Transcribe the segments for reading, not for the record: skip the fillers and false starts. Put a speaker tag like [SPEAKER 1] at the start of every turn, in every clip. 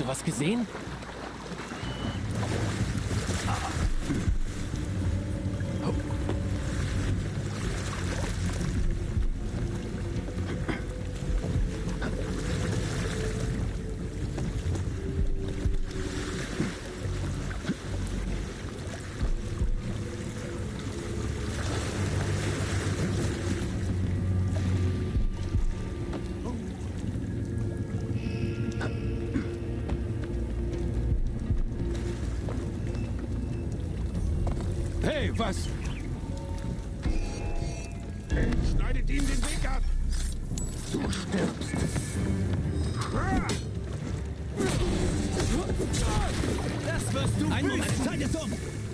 [SPEAKER 1] du was gesehen?
[SPEAKER 2] Hey, was? Schneidet ihm den Weg ab! Du stirbst.
[SPEAKER 1] Das wirst du. Ein Moment, Zeit ist um.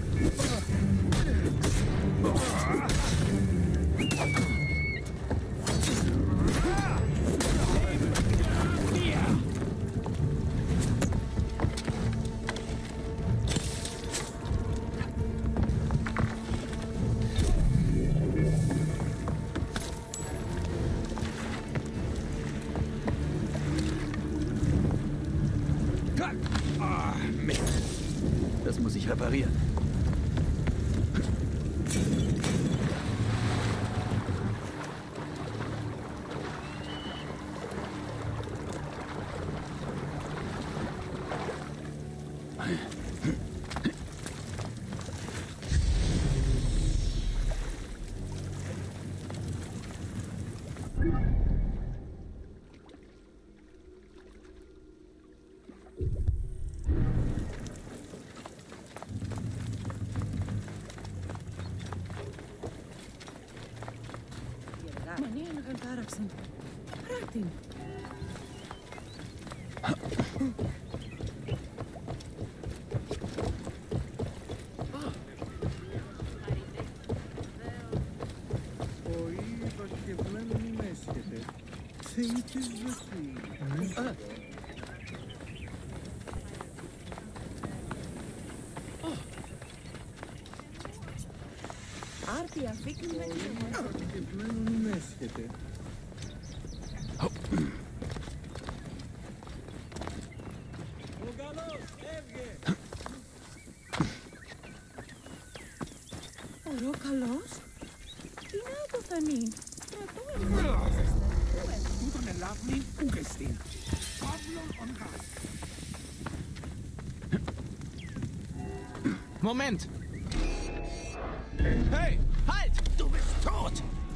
[SPEAKER 2] Ah, Mist.
[SPEAKER 3] Das muss ich reparieren.
[SPEAKER 4] Maniera Karaksen. Ratin. Άρτια, φύγει με Ωραίο καλός. Τι να το φανεί.
[SPEAKER 2] Guten Erlaubnis, Ugestein. Pavlon und Gas.
[SPEAKER 1] Moment! Hey, halt!
[SPEAKER 2] Du bist tot!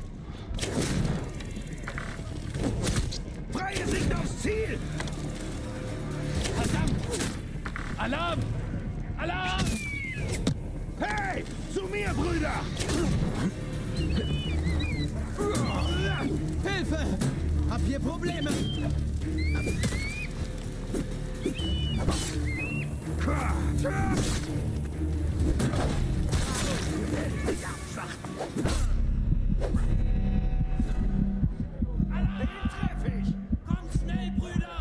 [SPEAKER 2] Freie Sicht aufs Ziel!
[SPEAKER 1] Verdammt! Alarm! Alarm!
[SPEAKER 2] Hey! Zu mir, Brüder!
[SPEAKER 1] Hilfe! Hab hier Probleme!
[SPEAKER 2] Den treffe ich!
[SPEAKER 1] Kommt schnell, Brüder!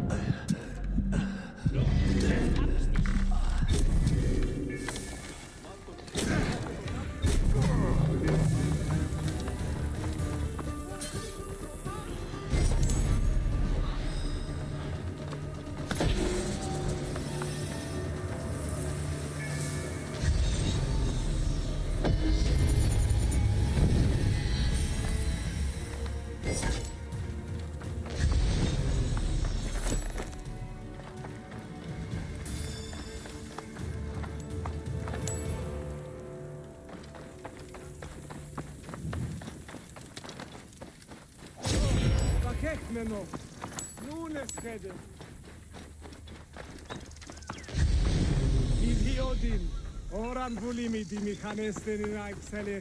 [SPEAKER 2] ממנו. נונס חדר. אידיוטים. אורן וולימידי מכנסתן אין האקסלה.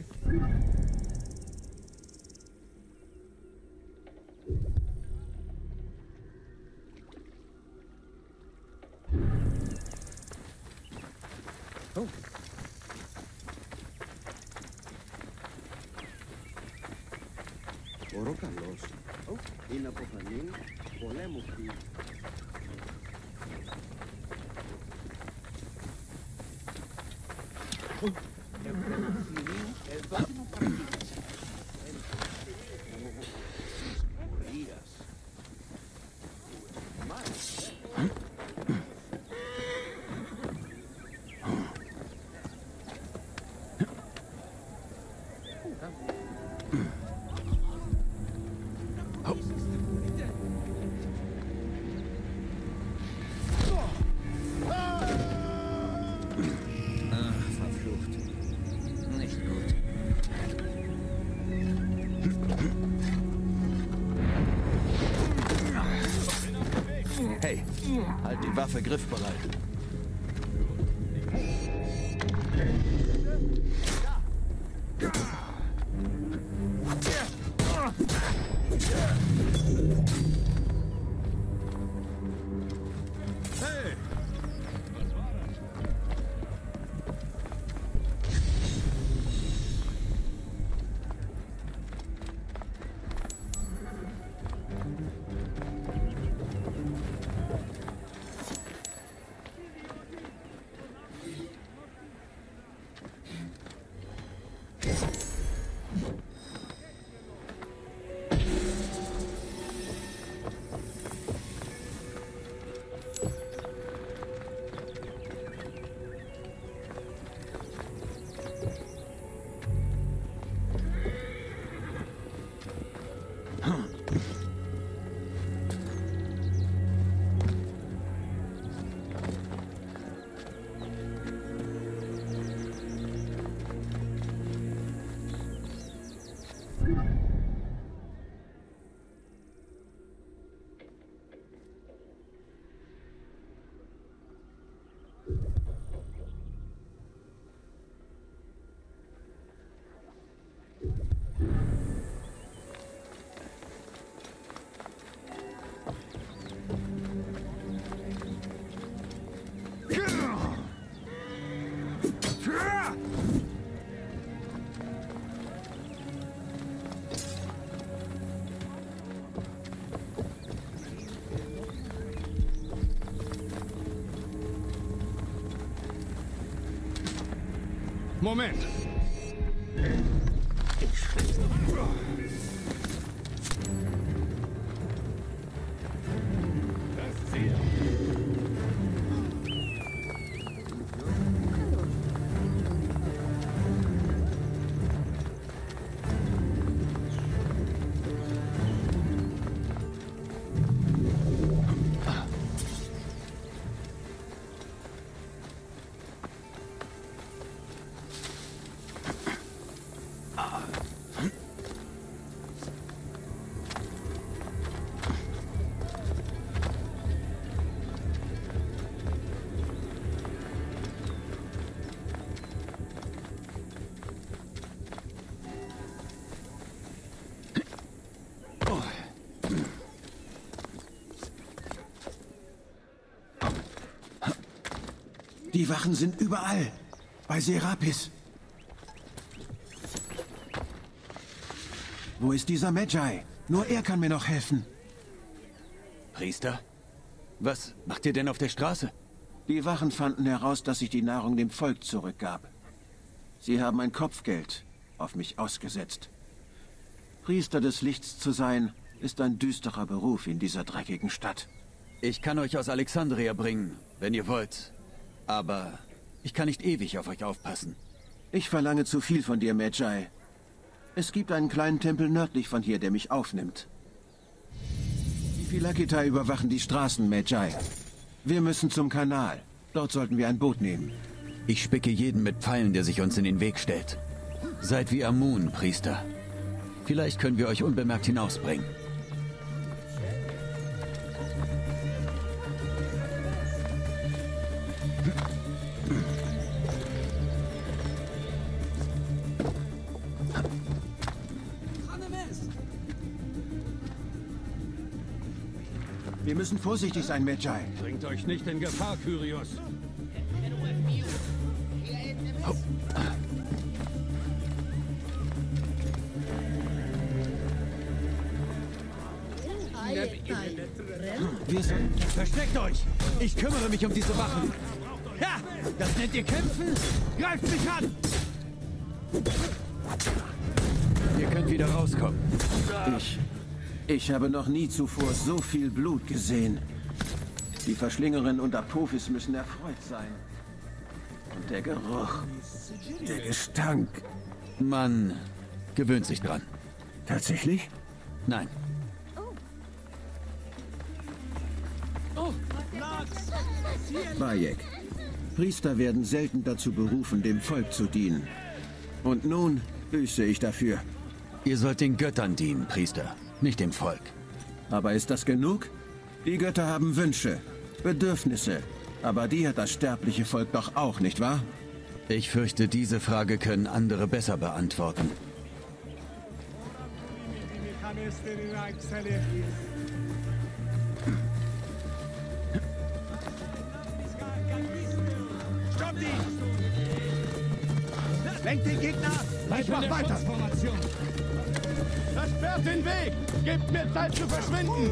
[SPEAKER 2] Oh.
[SPEAKER 5] Ωρό καλός. Είναι αποφανή πολέμου πι. Εδώ είναι παρατήρηση. Μορίας. Μάλιστα.
[SPEAKER 3] Hey, halt die Waffe griffbereit.
[SPEAKER 2] Hey! Moment!
[SPEAKER 6] Die Wachen sind überall. Bei Serapis. Wo ist dieser Magi? Nur er kann mir noch helfen.
[SPEAKER 3] Priester? Was macht ihr denn auf der Straße?
[SPEAKER 6] Die Wachen fanden heraus, dass ich die Nahrung dem Volk zurückgab. Sie haben ein Kopfgeld auf mich ausgesetzt. Priester des Lichts zu sein, ist ein düsterer Beruf in dieser dreckigen Stadt.
[SPEAKER 3] Ich kann euch aus Alexandria bringen, wenn ihr wollt. Aber ich kann nicht ewig auf euch aufpassen.
[SPEAKER 6] Ich verlange zu viel von dir, Magi. Es gibt einen kleinen Tempel nördlich von hier, der mich aufnimmt. Die Phylakitai überwachen die Straßen, Magi. Wir müssen zum Kanal. Dort sollten wir ein Boot nehmen.
[SPEAKER 3] Ich spicke jeden mit Pfeilen, der sich uns in den Weg stellt. Seid wie Amun, Priester. Vielleicht können wir euch unbemerkt hinausbringen.
[SPEAKER 6] Wir müssen vorsichtig sein, Magi.
[SPEAKER 2] Bringt euch nicht in Gefahr, Kyrios.
[SPEAKER 6] Wir sind...
[SPEAKER 3] Versteckt euch! Ich kümmere mich um diese Wachen.
[SPEAKER 1] Ja, das nennt ihr Kämpfen? Greift mich an!
[SPEAKER 3] Ihr könnt wieder rauskommen.
[SPEAKER 6] Ich habe noch nie zuvor so viel Blut gesehen. Die Verschlingerin und Apophis müssen erfreut sein. Und der Geruch, der Gestank.
[SPEAKER 3] Man gewöhnt sich dran.
[SPEAKER 6] Tatsächlich?
[SPEAKER 3] Nein.
[SPEAKER 6] Bayek. Priester werden selten dazu berufen, dem Volk zu dienen. Und nun büße ich dafür.
[SPEAKER 3] Ihr sollt den Göttern dienen, Priester, nicht dem Volk.
[SPEAKER 6] Aber ist das genug? Die Götter haben Wünsche, Bedürfnisse. Aber die hat das sterbliche Volk doch auch, nicht wahr?
[SPEAKER 3] Ich fürchte, diese Frage können andere besser beantworten.
[SPEAKER 2] Stopp die! Lenkt den Gegner ab! Ich mach weiter! Das sperrt den Weg! Gebt mir Zeit zu verschwinden!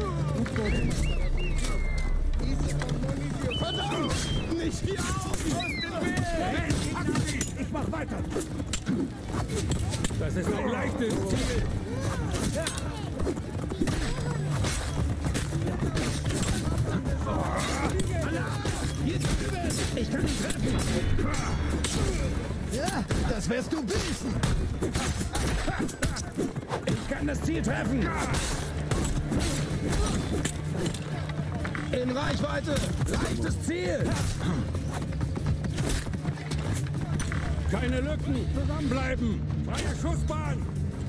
[SPEAKER 2] Verdammt! Nicht hier auf! Ich mach weiter! Das ist ein leichtes Ziel! Ich kann ihn treffen! Ja, das wirst du wissen! Ich kann das Ziel treffen! In Reichweite! Leichtes Ziel! Keine Lücken! Zusammenbleiben! Freie Schussbahn!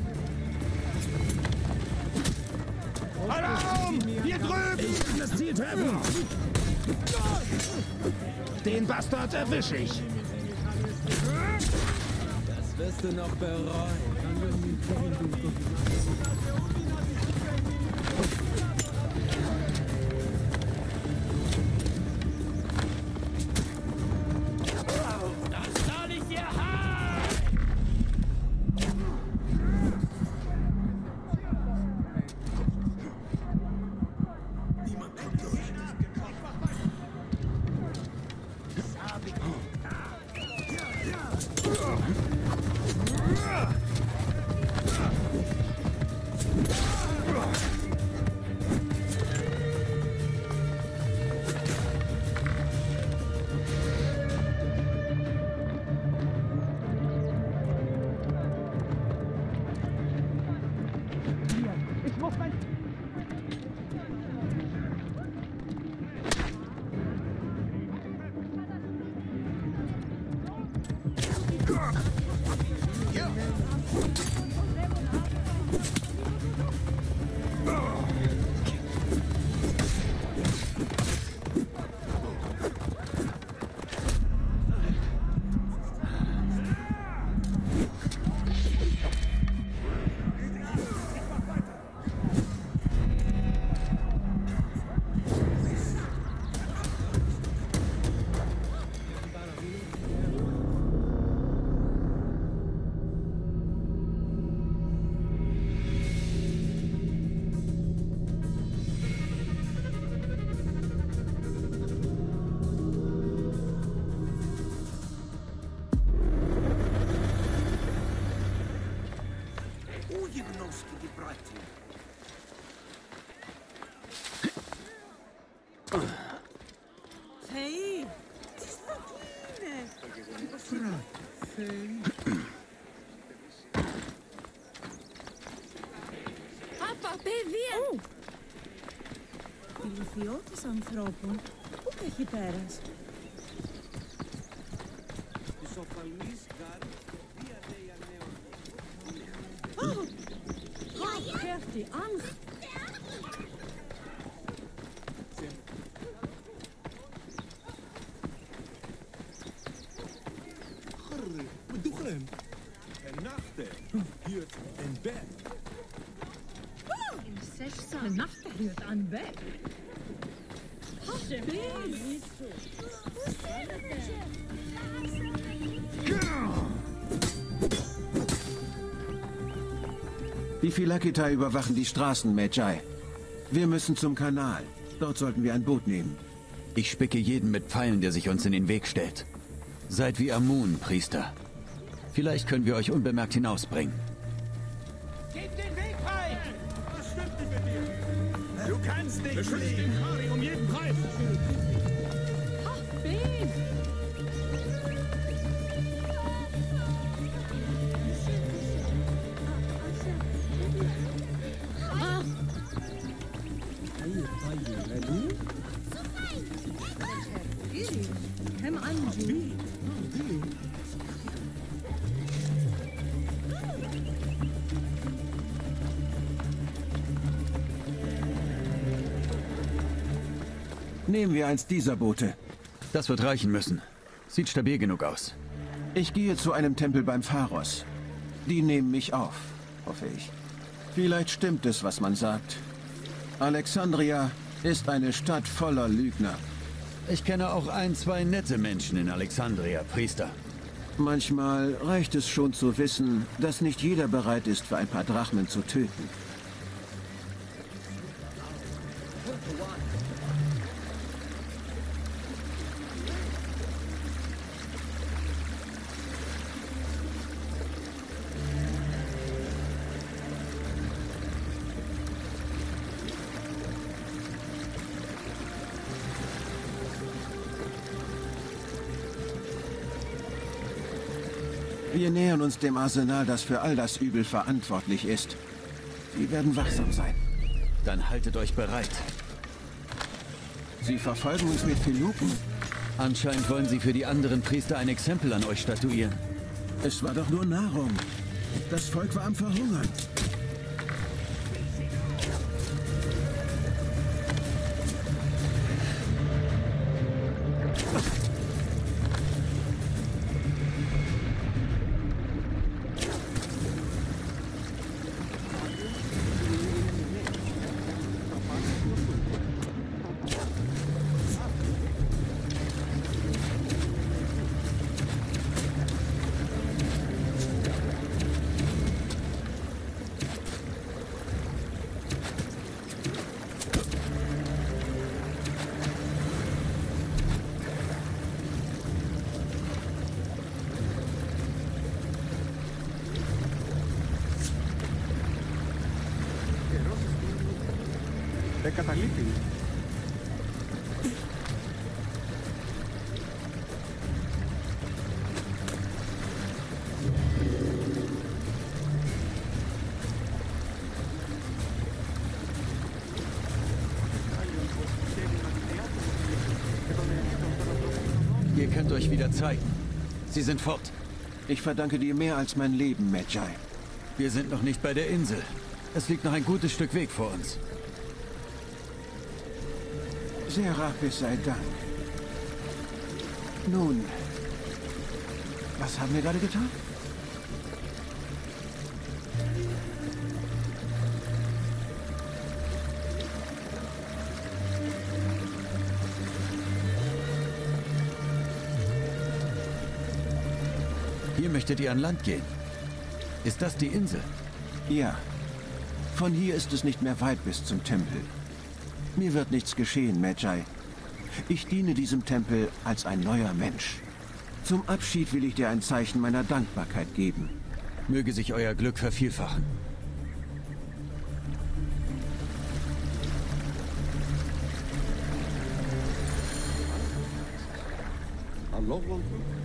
[SPEAKER 2] Alarm! Hier drüben! Ich kann das Ziel treffen! Den Bastard erwische ich!
[SPEAKER 7] Das wirst du noch bereuen.
[SPEAKER 4] Hey, Papa, παιδί! Η λυθιώτης ανθρώπων, πού έχει πέρας? Πέφτει, Angst!
[SPEAKER 8] De nacht huurt aan bed.
[SPEAKER 6] Die Phylakitai überwachen die Straßen, Medjay. Wir müssen zum Kanal. Dort sollten wir ein Boot nehmen.
[SPEAKER 3] Ich spicke jeden mit Pfeilen, der sich uns in den Weg stellt. Seid wie Amun, Priester. Vielleicht können wir euch unbemerkt hinausbringen.
[SPEAKER 2] Gebt den Weg frei! Was stimmt nicht mit dir? Du kannst nicht beschützt den Kari um jeden Preis!
[SPEAKER 8] Ben! Hem anju.
[SPEAKER 6] Nehmen wir eins dieser Boote.
[SPEAKER 3] Das wird reichen müssen. Sieht stabil genug aus.
[SPEAKER 6] Ich gehe zu einem Tempel beim Pharos. Die nehmen mich auf, hoffe ich. Vielleicht stimmt es, was man sagt. Alexandria ist eine Stadt voller Lügner.
[SPEAKER 3] Ich kenne auch ein, zwei nette Menschen in Alexandria, Priester.
[SPEAKER 6] Manchmal reicht es schon zu wissen, dass nicht jeder bereit ist, für ein paar Drachmen zu töten. Wir nähern uns dem Arsenal, das für all das Übel verantwortlich ist. Sie werden wachsam sein.
[SPEAKER 3] Dann haltet euch bereit.
[SPEAKER 6] Sie verfolgen uns mit Filuken?
[SPEAKER 3] Anscheinend wollen sie für die anderen Priester ein Exempel an euch statuieren.
[SPEAKER 6] Es war doch nur Nahrung. Das Volk war am Verhungern.
[SPEAKER 5] Δεν καταλείπει.
[SPEAKER 3] Ihr könnt euch wieder zeigen. Sie sind fort.
[SPEAKER 6] Ich verdanke dir mehr als mein Leben, Medjay.
[SPEAKER 3] Wir sind noch nicht bei der Insel. Es liegt noch ein gutes Stück Weg vor uns.
[SPEAKER 6] Serapis sei Dank. Nun, was haben wir gerade getan?
[SPEAKER 3] Hier möchtet ihr an Land gehen. Ist das die Insel?
[SPEAKER 6] Ja. Von hier ist es nicht mehr weit bis zum Tempel. Mir wird nichts geschehen, Medjay. Ich diene diesem Tempel als ein neuer Mensch. Zum Abschied will ich dir ein Zeichen meiner Dankbarkeit geben.
[SPEAKER 3] Möge sich euer Glück vervielfachen.
[SPEAKER 5] Λόγω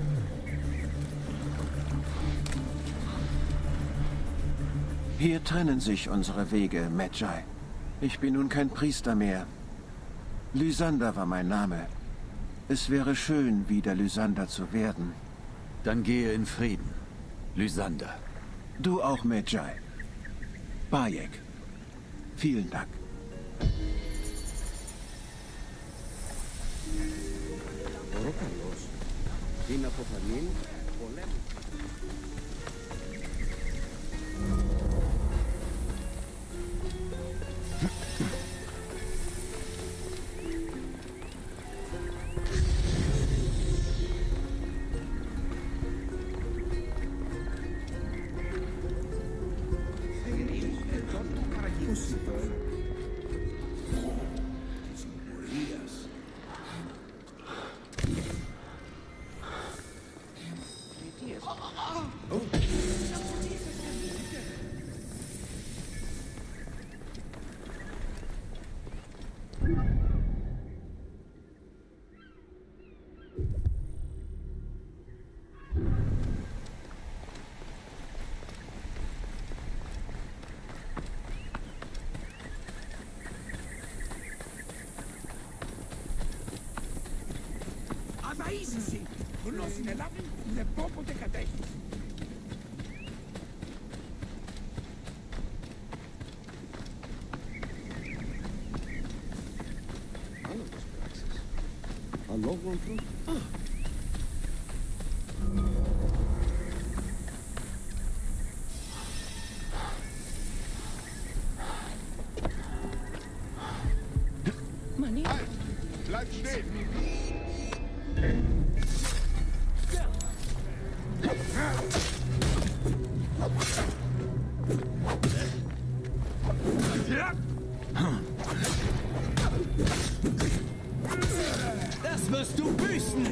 [SPEAKER 6] Hier trennen sich unsere Wege, Medjay. Ich bin nun kein Priester mehr. Lysander war mein Name. Es wäre schön, wieder Lysander zu werden.
[SPEAKER 3] Dann gehe in Frieden, Lysander.
[SPEAKER 6] Du auch, Medjay. Bayek. Vielen Dank.
[SPEAKER 5] Ορόκαλος. Την αποφανή πολέμου.
[SPEAKER 2] Αίζηση! Γνώση στην Ελλάδα που δεν πόποτε κατέχει.
[SPEAKER 5] Άνοδος πράξης. λόγο ανθρώπου.
[SPEAKER 2] Bleib stehen!
[SPEAKER 1] Das wirst du büßen!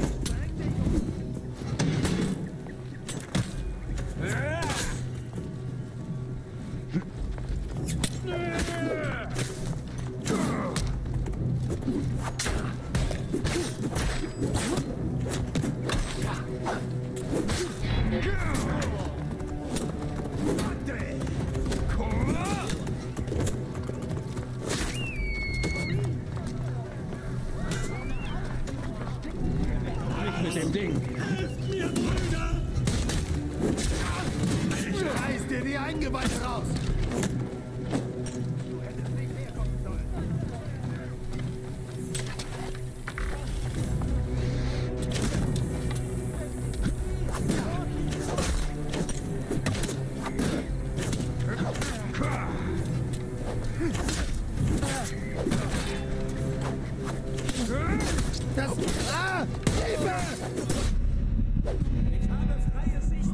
[SPEAKER 2] Mit dem Ding! Helft mir, Brüder! Ich reiß dir die Eingeweide raus! Du hättest nicht herkommen sollen. Das... Ah! Hilfe! Ich habe freie Sicht.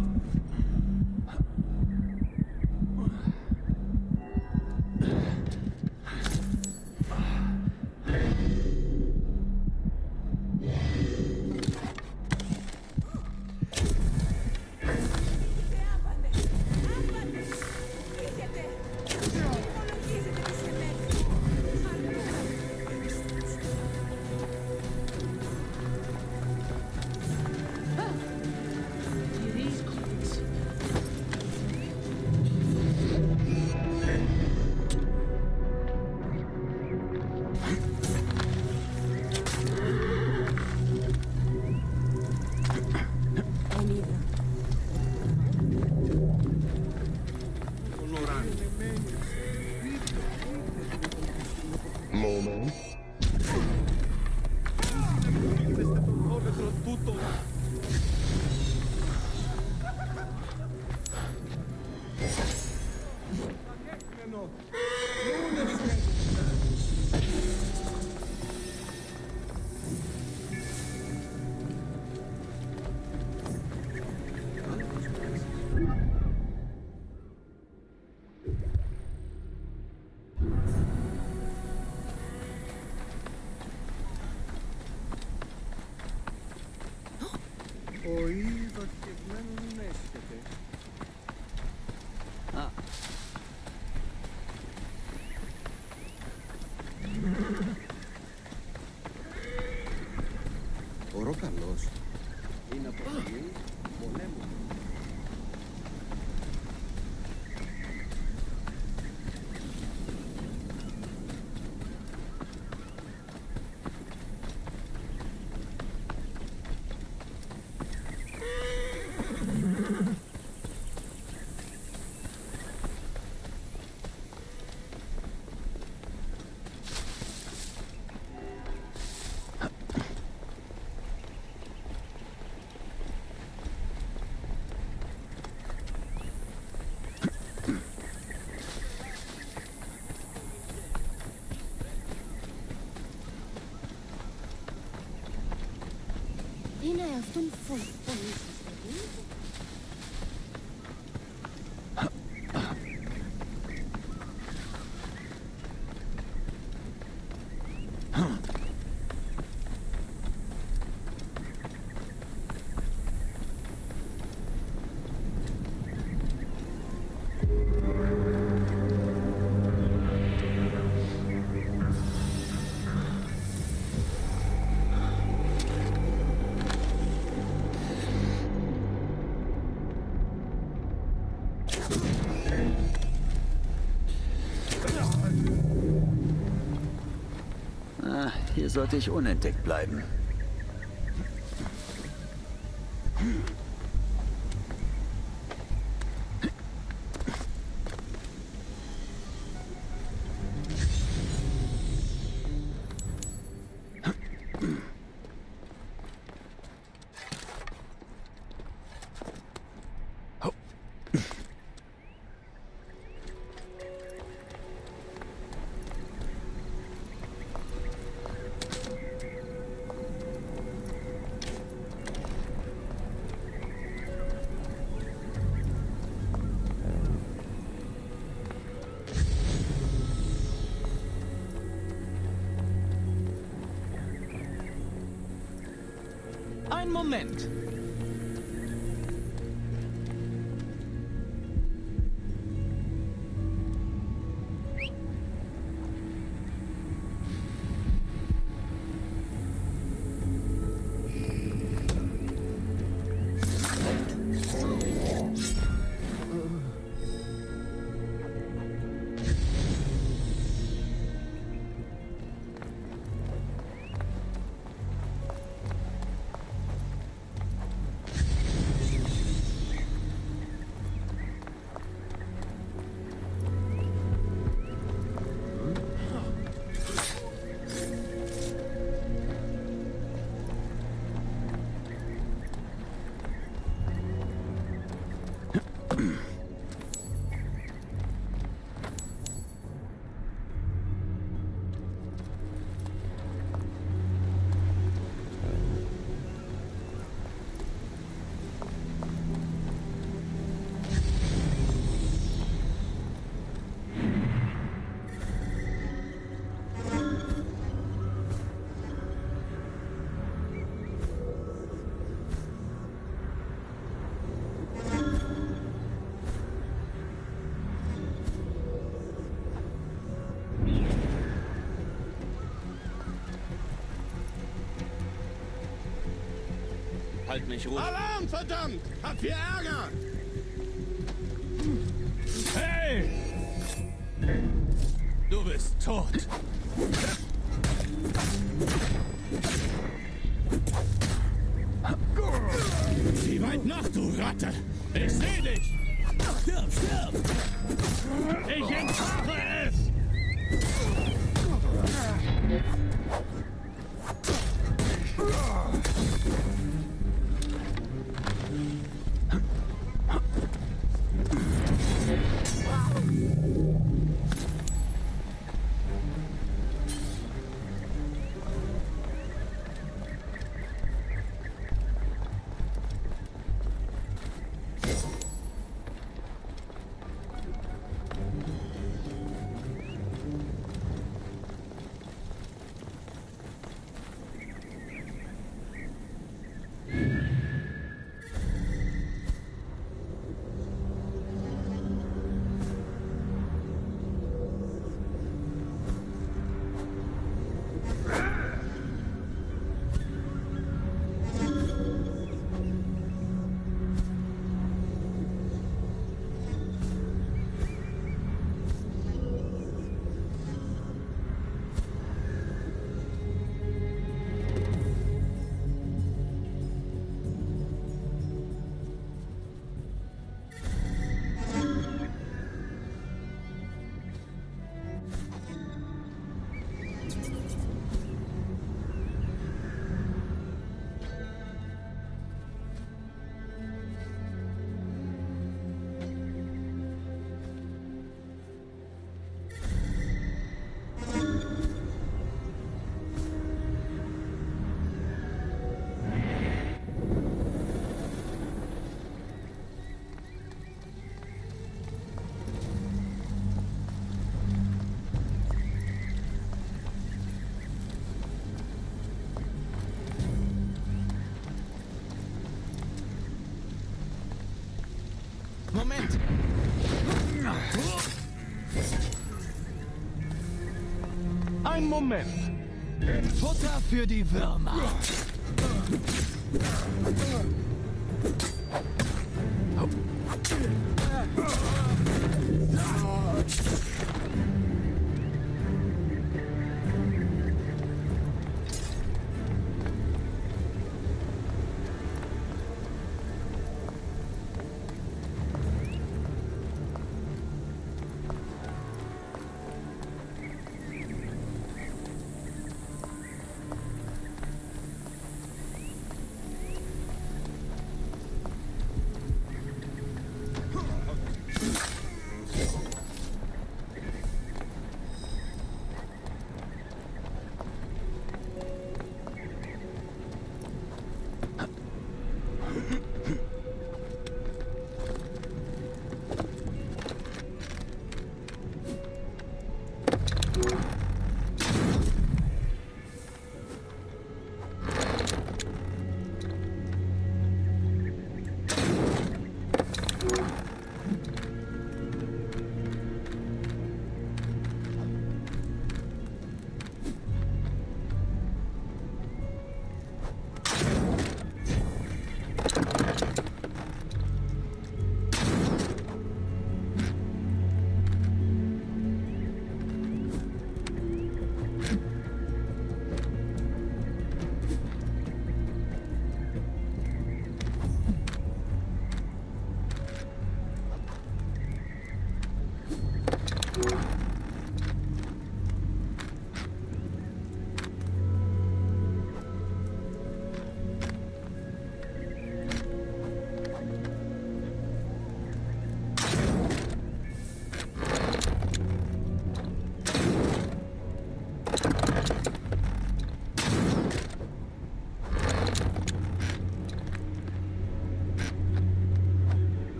[SPEAKER 9] Moment.
[SPEAKER 5] Ο ήλιος κεκμένον έσχεται. Ο Ροκαλός είναι από εκεί πολέμου.
[SPEAKER 10] Είναι αυτόν πολύ σωστή.
[SPEAKER 3] Hier sollte ich unentdeckt bleiben.
[SPEAKER 9] Ein Moment.
[SPEAKER 11] Halt mich ruhig.
[SPEAKER 2] Alarm, verdammt! Habt ihr Ärger?
[SPEAKER 1] Hey! Du bist tot.
[SPEAKER 2] Wie weit noch, du Ratte? Ich seh dich!
[SPEAKER 1] Stirb, stirb!
[SPEAKER 2] Ich entfache es!
[SPEAKER 9] Moment.
[SPEAKER 1] Ein Moment. Futter für die Würmer.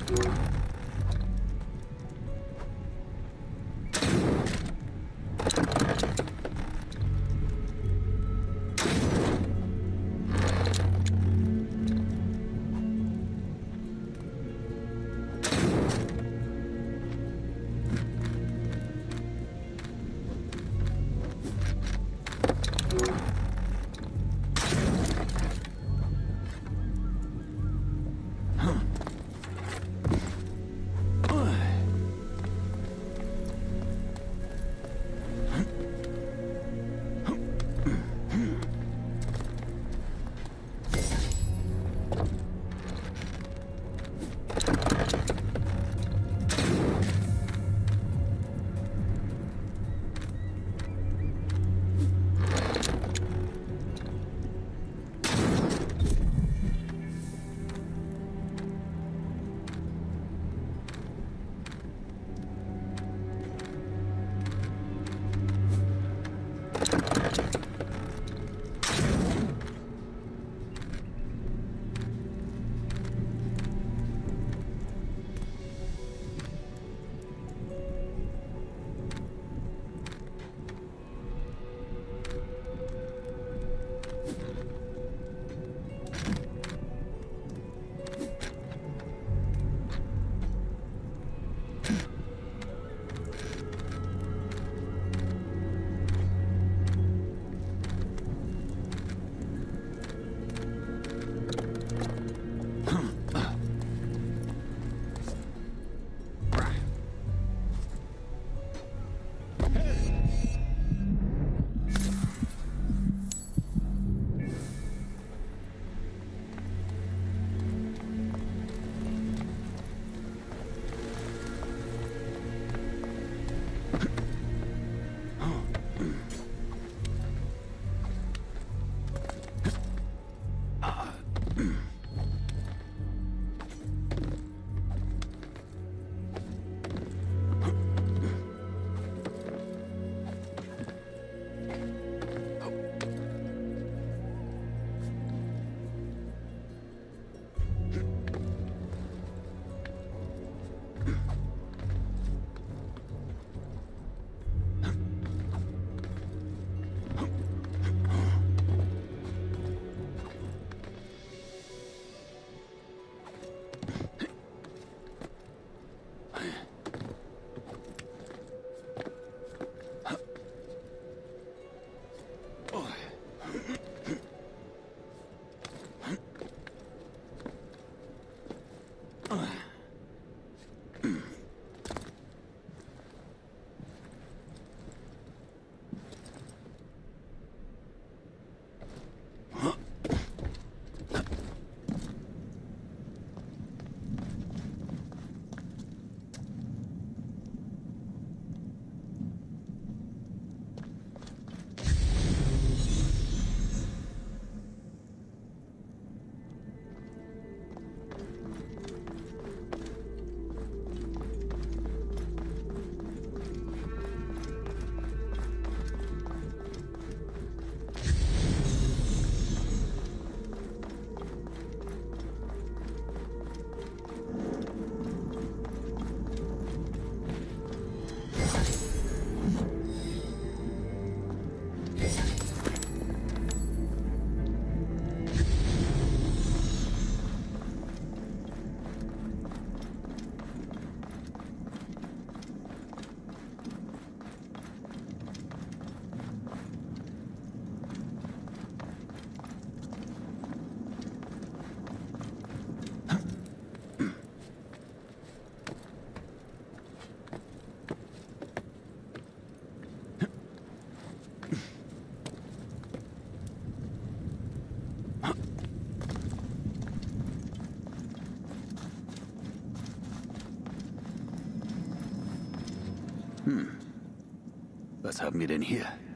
[SPEAKER 3] Was haben wir denn hier?